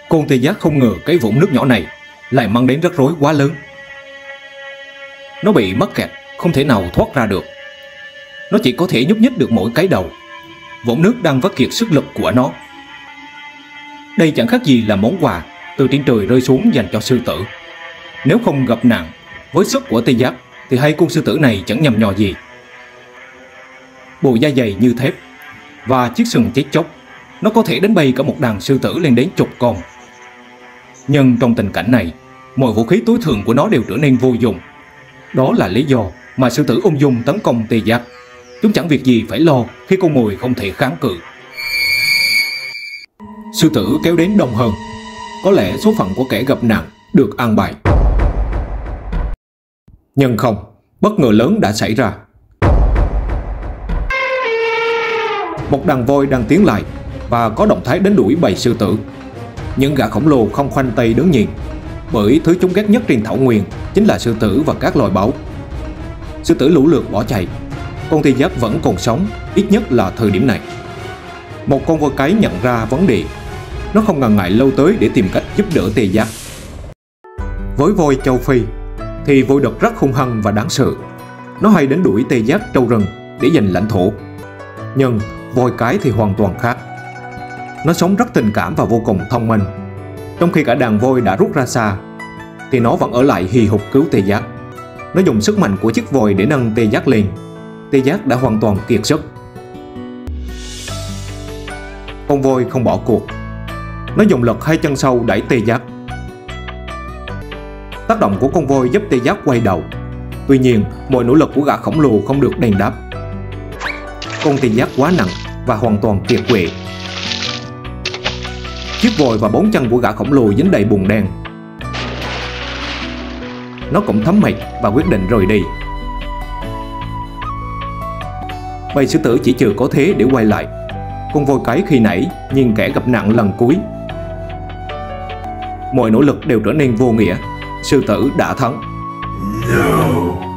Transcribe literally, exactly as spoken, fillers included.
Con tê giác không ngờ cái vũng nước nhỏ này lại mang đến rắc rối quá lớn. Nó bị mắc kẹt, không thể nào thoát ra được. Nó chỉ có thể nhúc nhích được mỗi cái đầu. Vũng nước đang vắt kiệt sức lực của nó. Đây chẳng khác gì là món quà từ trên trời rơi xuống dành cho sư tử. Nếu không gặp nạn với sức của tê giác thì hai con sư tử này chẳng nhầm nhò gì. Bộ da dày như thép và chiếc sừng chết chóc, nó có thể đánh bay cả một đàn sư tử lên đến chục con. Nhưng trong tình cảnh này, mọi vũ khí tối thượng của nó đều trở nên vô dụng. Đó là lý do mà sư tử ung dung tấn công tê giác. Chúng chẳng việc gì phải lo khi con mồi không thể kháng cự. Sư tử kéo đến đông hơn. Có lẽ số phận của kẻ gặp nạn được an bài. Nhưng không, bất ngờ lớn đã xảy ra. Một đàn voi đang tiến lại và có động thái đánh đuổi bầy sư tử. Những gã khổng lồ không khoanh tay đứng nhìn, bởi thứ chúng ghét nhất trên thảo nguyên chính là sư tử và các loài báu. Sư tử lũ lượt bỏ chạy. Con tê giác vẫn còn sống, ít nhất là thời điểm này. Một con voi cái nhận ra vấn đề. Nó không ngần ngại lâu tới để tìm cách giúp đỡ tê giác. Với voi châu Phi thì voi đực rất hung hăng và đáng sợ. Nó hay đánh đuổi tê giác trâu rừng để giành lãnh thổ. Nhưng voi cái thì hoàn toàn khác. Nó sống rất tình cảm và vô cùng thông minh. Trong khi cả đàn voi đã rút ra xa thì nó vẫn ở lại hì hục cứu tê giác. Nó dùng sức mạnh của chiếc vòi để nâng tê giác lên. Tê giác đã hoàn toàn kiệt sức. Con voi không bỏ cuộc. Nó dùng lực hai chân sau đẩy tê giác. Tác động của con voi giúp tê giác quay đầu. Tuy nhiên, mọi nỗ lực của gã khổng lồ không được đền đáp. Con tê giác quá nặng và hoàn toàn kiệt quệ. Chiếc vòi và bốn chân của gã khổng lồ dính đầy bùn đen. Nó cũng thấm mệt và quyết định rời đi. Bầy sư tử chỉ chờ có thế để quay lại. Con voi cái khi nãy nhìn kẻ gặp nạn lần cuối. Mọi nỗ lực đều trở nên vô nghĩa. Sư tử đã thắng. No.